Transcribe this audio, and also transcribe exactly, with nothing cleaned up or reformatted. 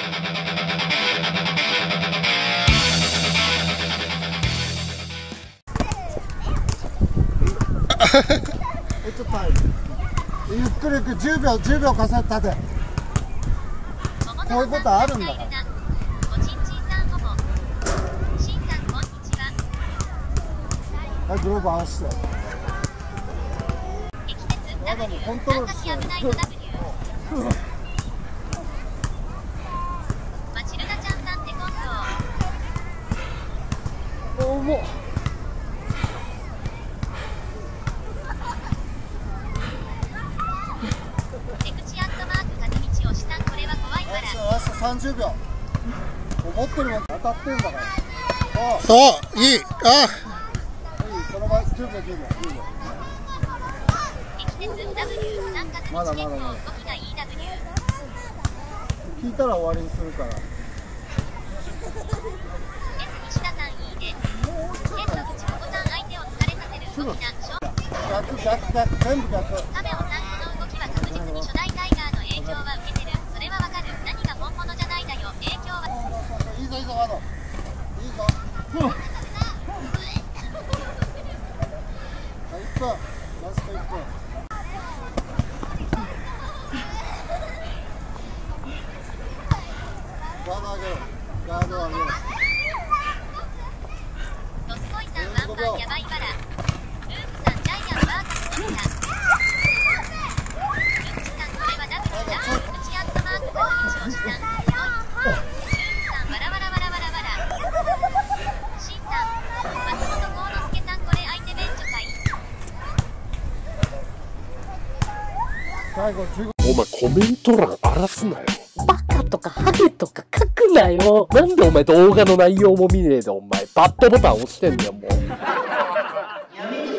ちょっとゆっくりゆっくりじゅうびょうじゅうびょう重ねて立て。こういうことあるんだから。はい、グローブ合わせて。まだもうコントロールしてる。重っ。ラストさんじゅうびょう。持ってるもん当たってんだから。そう、いい。あ。その場合じゅうびょうじゅうびょうじゅうびょう。まだまだまだ。聞いたら終わりにするから。逆逆逆全部逆。いいぞいいぞワド。いいぞ。いっぷん。ラストいっぷん。ガード上げろ。ガード上げろ。じゅうごびょう。最後じゅうご。 お前コメント欄荒らすなよ。バカとかハゲとか書くなよ。なんでお前動画の内容も見ねえでお前バッドボタン押してんだよもう。